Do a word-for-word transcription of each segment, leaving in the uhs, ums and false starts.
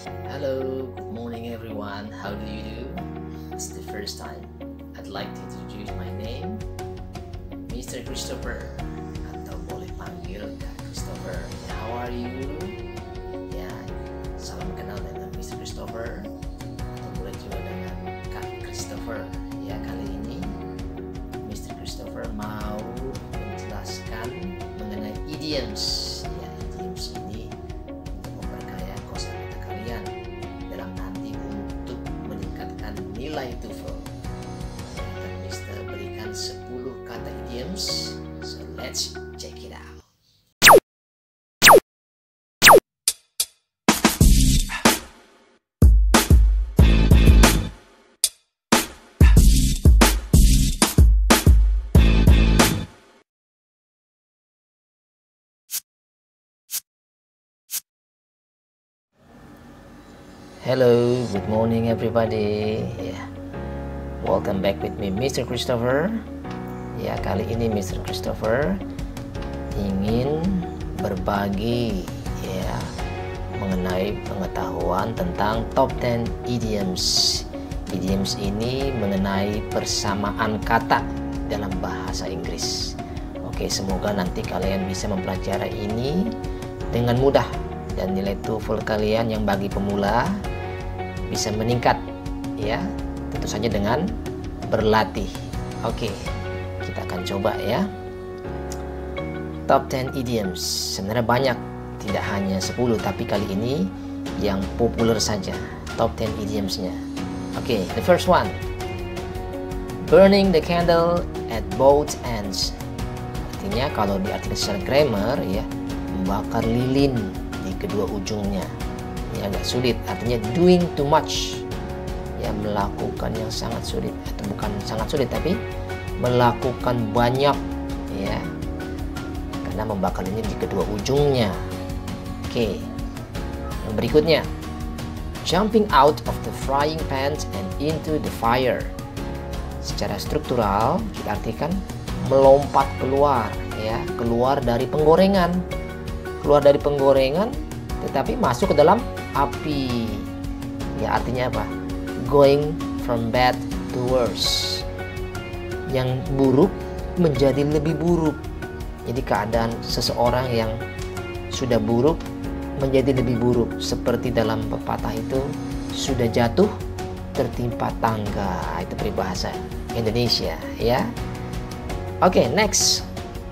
Hello, good morning everyone. How do you do? It's the first time. I'd like to introduce my name, Mister Christopher, atau boleh panggil Kak Christopher. Ya, how are you? Ya, salam kenal dengan Mister Christopher, atau boleh juga dengan Kak Christopher. Ya, kali ini Mister Christopher mau menjelaskan mengenai idioms. Ya, idioms ini nilai TOEFL. Dan Mister berikan sepuluh kata idioms. So let's check it out. Hello, good morning everybody. Yeah. Welcome back with me, Mister Christopher. Ya, kali ini Mister Christopher ingin berbagi ya mengenai pengetahuan tentang top ten idioms. Idioms ini mengenai persamaan kata dalam bahasa Inggris. Oke, semoga nanti kalian bisa mempelajari ini dengan mudah dan nilai TOEFL kalian yang bagi pemula bisa meningkat ya, tentu saja dengan berlatih. Oke, kita akan coba ya. Top ten idioms sebenarnya banyak, tidak hanya sepuluh, tapi kali ini yang populer saja top ten idiomsnya. Oke, the first one, burning the candle at both ends. Artinya kalau diartikan secara grammar ya, membakar lilin di kedua ujungnya. Ini agak sulit, artinya doing too much ya, melakukan yang sangat sulit, atau bukan sangat sulit tapi melakukan banyak ya, karena membakar ini di kedua ujungnya. Oke, yang berikutnya, jumping out of the frying pan and into the fire. Secara struktural kita artikan melompat keluar ya, keluar dari penggorengan, keluar dari penggorengan tetapi masuk ke dalam api ya. Artinya apa? Going from bad to worse, yang buruk menjadi lebih buruk. Jadi keadaan seseorang yang sudah buruk menjadi lebih buruk, seperti dalam pepatah itu, sudah jatuh tertimpa tangga. Itu peribahasa Indonesia ya. Oke, okay, next,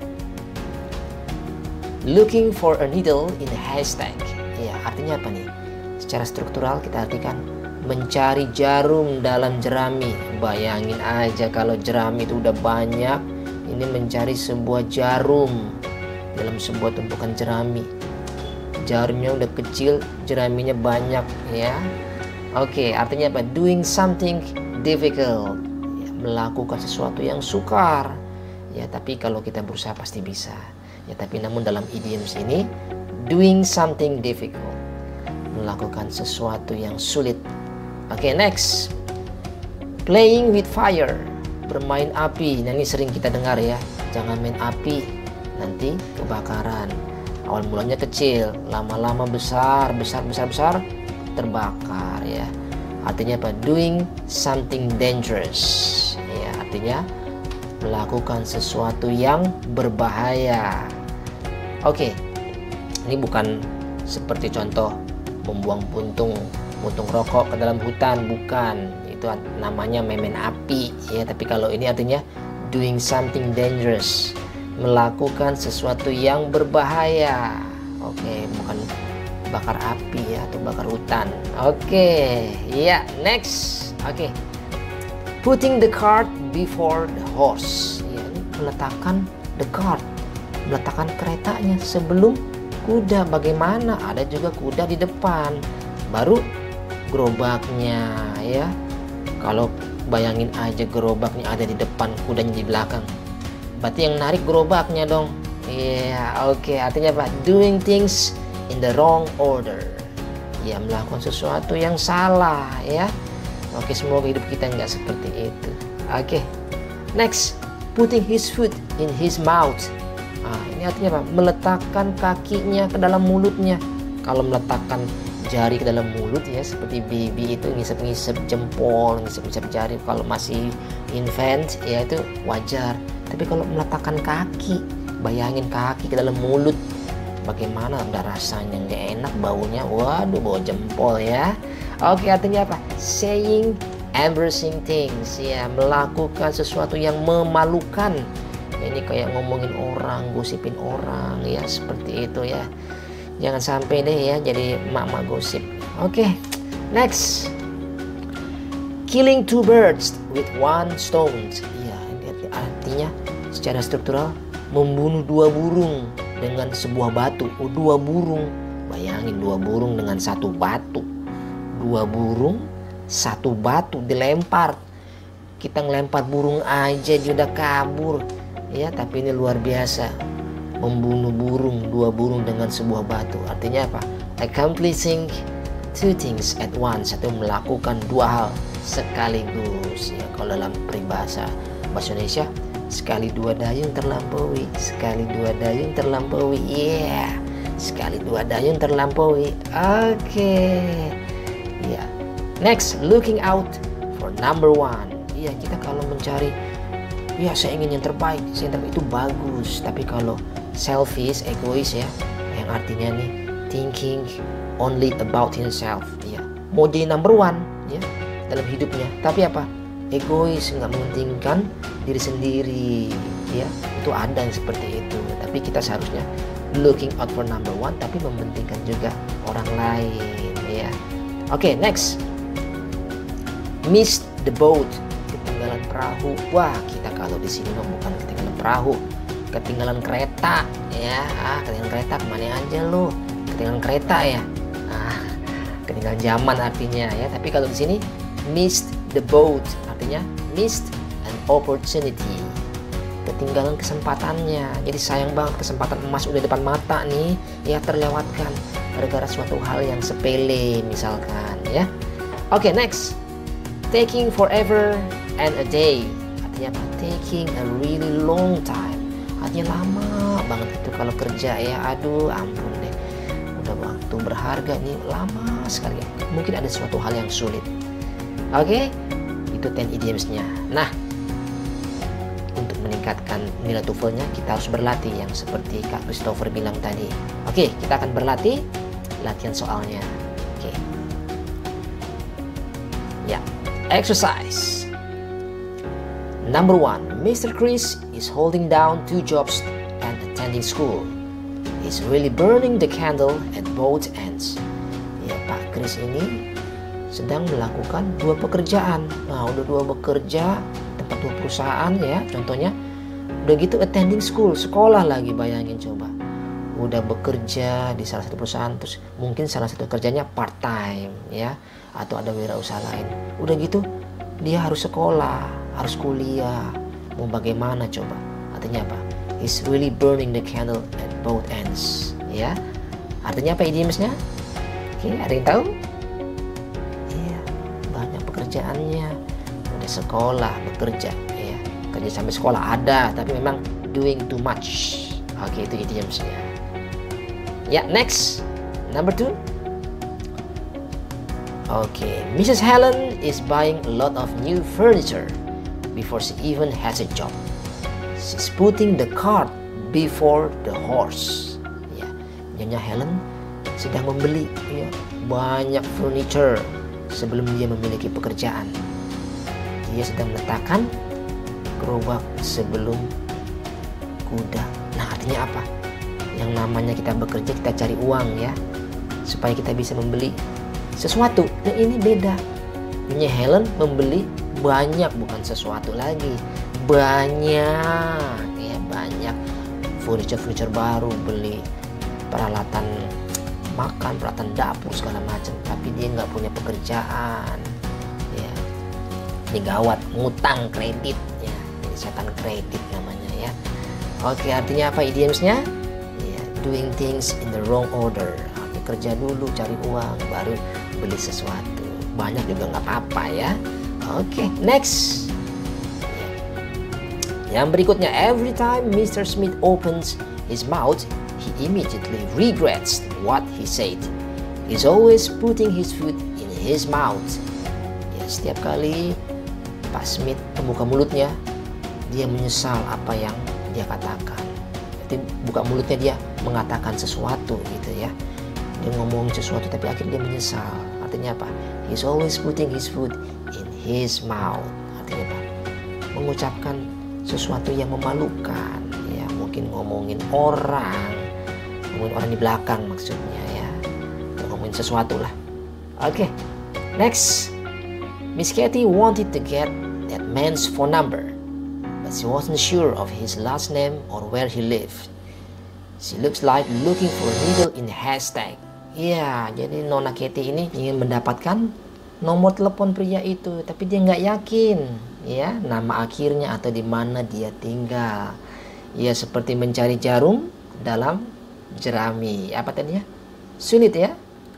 looking for a needle in a haystack. Ya, artinya apa nih? Secara struktural kita artikan mencari jarum dalam jerami. Bayangin aja kalau jerami itu udah banyak, ini mencari sebuah jarum dalam sebuah tumpukan jerami. Jarumnya udah kecil, jeraminya banyak ya. Oke, artinya apa? Doing something difficult ya, melakukan sesuatu yang sukar ya, tapi kalau kita berusaha pasti bisa ya. Tapi namun dalam idioms ini, doing something difficult, melakukan sesuatu yang sulit. Oke, okay, next, playing with fire, bermain api. Nah, ini sering kita dengar ya, jangan main api, nanti kebakaran. Awal mulanya kecil, lama-lama besar, besar, besar, besar, terbakar ya. Artinya apa? Doing something dangerous ya, artinya melakukan sesuatu yang berbahaya. Oke, okay. Ini bukan seperti contoh membuang puntung puntung rokok ke dalam hutan, bukan. Itu namanya main api ya. Tapi kalau ini artinya doing something dangerous, melakukan sesuatu yang berbahaya. Oke, okay, bukan bakar api ya, atau bakar hutan. Oke, okay. Ya, next. Oke, okay. Putting the cart before the horse. Ya, ini meletakkan the cart, meletakkan keretanya sebelum kuda. Bagaimana? Ada juga kuda di depan, baru gerobaknya ya. Kalau bayangin aja gerobaknya ada di depan, kudanya di belakang, berarti yang narik gerobaknya dong. Iya, yeah, oke. Okay. Artinya apa? Doing things in the wrong order. Ya, melakukan sesuatu yang salah ya. Oke, okay, semoga hidup kita nggak seperti itu. Oke, okay. Next, putting his foot in his mouth. Nah, ini artinya apa? Meletakkan kakinya ke dalam mulutnya. Kalau meletakkan jari ke dalam mulut ya, seperti baby itu ngisep-ngisep jempol, ngisep-ngisep jari kalau masih infant ya itu wajar. Tapi kalau meletakkan kaki, bayangin kaki ke dalam mulut, bagaimana udah rasanya, nggak enak, baunya, waduh, bau jempol ya. Oke, artinya apa? Saying embarrassing things ya, melakukan sesuatu yang memalukan. Ini kayak ngomongin orang, gosipin orang ya, seperti itu ya. Jangan sampai deh ya jadi mak-mak gosip. Oke, next. Killing two birds with one stone. Ya, artinya secara struktural membunuh dua burung dengan sebuah batu. Oh, dua burung. Bayangin dua burung dengan satu batu. Dua burung, satu batu dilempar. Kita ngelempar burung aja dia udah kabur. Ya, tapi ini luar biasa. Membunuh burung, dua burung dengan sebuah batu. Artinya apa? Accomplishing two things at once, atau melakukan dua hal sekaligus. Ya, kalau dalam peribahasa bahasa Indonesia, sekali dua dayung terlampaui, sekali dua dayung terlampaui. Yeah, sekali dua dayung terlampaui. Oke. Okay. Ya. Yeah. Next, looking out for number one. Iya, kita kalau mencari, ya saya ingin yang terbaik, saya yang terbaik itu bagus. Tapi kalau selfish, egois ya, yang artinya nih thinking only about himself, ya, mau jadi number one ya dalam hidupnya, tapi apa? Egois, nggak mementingkan diri sendiri, ya, itu ada yang seperti itu. Tapi kita seharusnya looking out for number one, tapi mementingkan juga orang lain, ya. Oke, okay, next, miss the boat, ketinggalan perahu. Wah, kita kalau di sini bukan ketinggalan perahu, ketinggalan kereta, ya. Ah, ketinggalan kereta kemana aja lo? Ketinggalan kereta ya. Ah, ketinggalan zaman artinya ya. Tapi kalau di sini missed the boat, artinya missed an opportunity, ketinggalan kesempatannya. Jadi sayang banget, kesempatan emas udah depan mata nih, ya terlewatkan gara-gara suatu hal yang sepele misalkan ya. Oke, okay, next, taking forever and a day, artinya apa? Taking a really long time, artinya lama banget itu kalau kerja ya. Aduh, ampun deh, udah waktu berharga nih, lama sekali. Mungkin ada suatu hal yang sulit. Oke, okay? Itu ten idioms-nya. Nah, untuk meningkatkan nilai TOEFL-nya kita harus berlatih yang seperti Kak Christopher bilang tadi. Oke, okay, kita akan berlatih latihan soalnya. Oke. Okay. Ya, exercise. Number one, Mister Chris is holding down two jobs and attending school. He's really burning the candle at both ends. Ya, Pak Chris ini sedang melakukan dua pekerjaan. Nah, udah dua bekerja, tempat dua perusahaan ya, contohnya. Udah gitu attending school, sekolah lagi, bayangin coba. Udah bekerja di salah satu perusahaan, terus mungkin salah satu kerjanya part time ya, atau ada wirausaha lain. Udah gitu dia harus sekolah, harus kuliah. Mau bagaimana coba? Artinya apa? He's really burning the candle at both ends ya. Artinya apa idiomsnya? Oke, ada yang tahu? Pekerjaannya udah sekolah, bekerja ya, kerja sampai sekolah ada, tapi memang doing too much. Oke, itu idiomsnya ya. Next, number two. Oke, Missus Helen is buying a lot of new furniture before she even has a job. She's putting the cart before the horse. Ya, Nyonya Helen sedang membeli ya, banyak furniture sebelum dia memiliki pekerjaan. Dia sedang meletakkan gerobak sebelum kuda. Nah, artinya apa? Yang namanya kita bekerja, kita cari uang ya, supaya kita bisa membeli sesuatu. Nah, ini beda. Nyonya Helen membeli banyak, bukan sesuatu lagi, banyak ya, banyak furniture-furniture baru, beli peralatan makan, peralatan dapur segala macam, tapi dia nggak punya pekerjaan ya. Ini gawat, ngutang kredit ya, ini setan kredit namanya ya. Oke, artinya apa idiomsnya ya? Doing things in the wrong order. Artinya kerja dulu, cari uang, baru beli sesuatu. Banyak juga nggak apa-apa ya. Oke, next ya. Yang berikutnya, every time Mister Smith opens his mouth, he immediately regrets what he said. He's always putting his foot in his mouth. Ya, setiap kali Pak Smith membuka mulutnya, dia menyesal apa yang dia katakan. Jadi buka mulutnya dia mengatakan sesuatu gitu ya. Dia ngomong sesuatu tapi akhirnya dia menyesal. Artinya apa? He's always putting his foot in his mouth. Artinya apa? Mengucapkan sesuatu yang memalukan. Ya, mungkin ngomongin orang, ngomongin orang di belakang maksudnya ya. Ngomongin sesuatu lah. Oke, okay. Next. Miss Katie wanted to get that man's phone number, but she wasn't sure of his last name or where he lived. She looks like looking for a needle in the haystack. Ya, jadi Nona Katie ini ingin mendapatkan nomor telepon pria itu, tapi dia nggak yakin, ya, nama akhirnya atau di mana dia tinggal. Ya, seperti mencari jarum dalam jerami. Apa tadi ya? Sulit ya?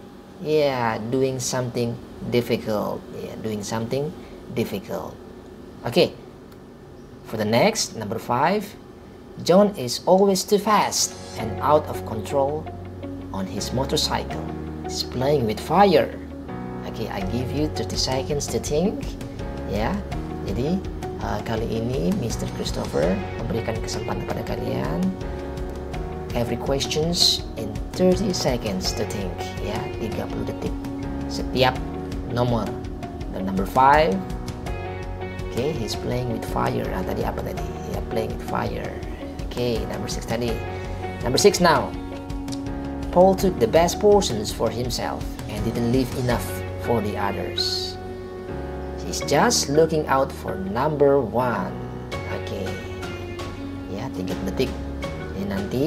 Ya, doing something difficult. Yeah, doing something difficult. Okay. For the next, number five, John is always too fast and out of control on his motorcycle. He's playing with fire. Okay, I give you thirty seconds to think. Ya, jadi uh, kali ini mister Christopher memberikan kesempatan kepada kalian. Every questions in thirty seconds to think. Ya, tiga puluh detik setiap nomor. Dan number five, okay, he's playing with fire. Nah, tadi apa tadi? Ya, playing with fire. Okay, number six tadi. Number six now. Paul took the best portions for himself and didn't leave enough for the others. He's just looking out for number one. Okay, ya, tiga detik. Ini nanti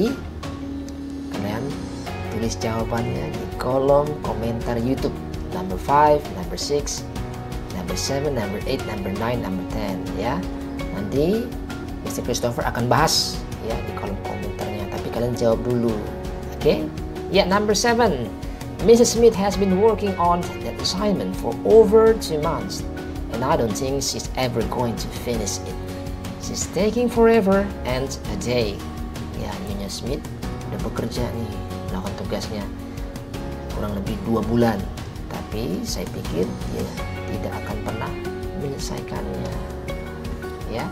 kalian tulis jawabannya di kolom komentar YouTube. Number five, number six, number seven, number eight, number nine, number ten, ya. Nanti mister Christopher akan bahas ya di kolom komentarnya, tapi kalian jawab dulu. Oke? Okay? Ya, number seven. Missus Smith has been working on that assignment for over two months and I don't think she's ever going to finish it. She's taking forever and a day. Ya, Nyonya Smith udah bekerja nih melakukan tugasnya kurang lebih dua bulan. Tapi saya pikir dia tidak akan pernah menyelesaikannya. Ya,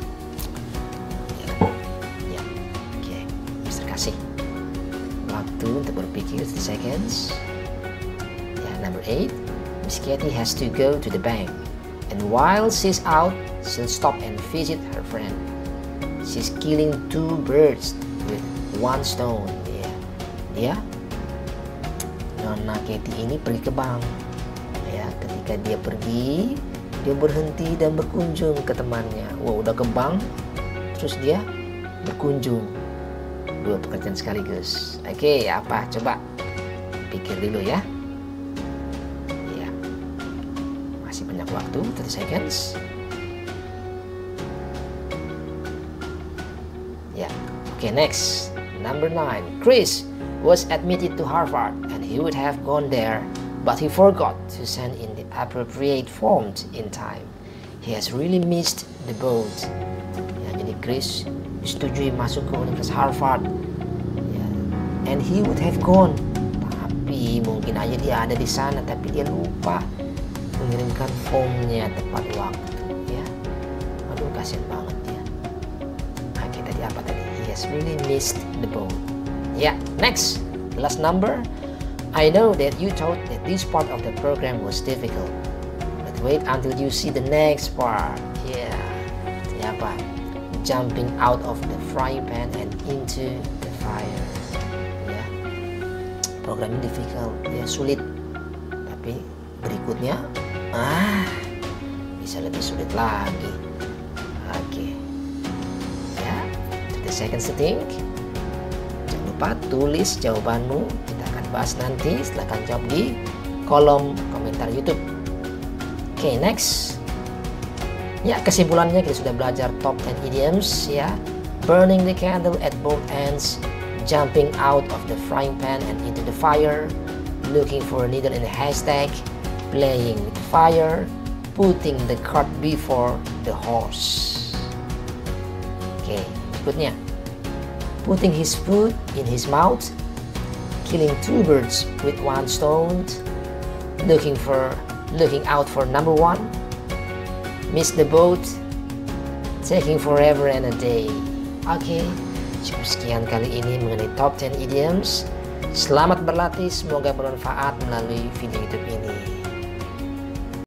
ya, ya. Oke, okay. Mister kasih waktu untuk berpikir thirty seconds. Ya, number eight, Miss Katie has to go to the bank, and while she's out, she'll stop and visit her friend. She's killing two birds with one stone. Ya, dia. Nona Katie ini pergi ke bank. Ya, ketika dia pergi, dia berhenti dan berkunjung ke temannya. Wah, udah ke bank, terus dia berkunjung. Dua pekerjaan sekaligus. Oke, apa? Coba pikir dulu ya. Ya, masih banyak waktu, thirty seconds. Ya, oke, next. Number nine, Chris was admitted to Harvard and he would have gone there, but he forgot to send in the appropriate forms in time. He has really missed the boat. Ya, jadi Chris disetujui masuk ke Universitas Harvard. Ya, and he would have gone. Tapi mungkin aja dia ada di sana, tapi dia lupa mengirimkan formnya tepat waktu. Ya, aduh kasihan banget dia. Nah, kita tadi apa tadi? He has really missed the boat. Yeah, next, the last number. I know that you thought that this part of the program was difficult, but wait until you see the next part. Yeah, ya apa? Jumping out of the frying pan and into the fire. Ya, program ini difficult, ya sulit. Tapi berikutnya, ah, bisa lebih sulit lagi. Oke, okay. Ya, thirty seconds to think. Lupa tulis jawabanmu, kita akan bahas nanti. Silahkan jawab di kolom komentar YouTube. Oke, okay, next. Ya, kesimpulannya kita sudah belajar top ten idioms ya. Burning the candle at both ends, jumping out of the frying pan and into the fire, looking for a needle in a haystack, playing with fire, putting the cart before the horse. Oke, okay, berikutnya. Putting his foot in his mouth, killing two birds with one stone, looking for looking out for number one, miss the boat, taking forever and a day. Oke, okay, cukup sekian kali ini mengenai top ten idioms. Selamat berlatih, semoga bermanfaat melalui video YouTube ini.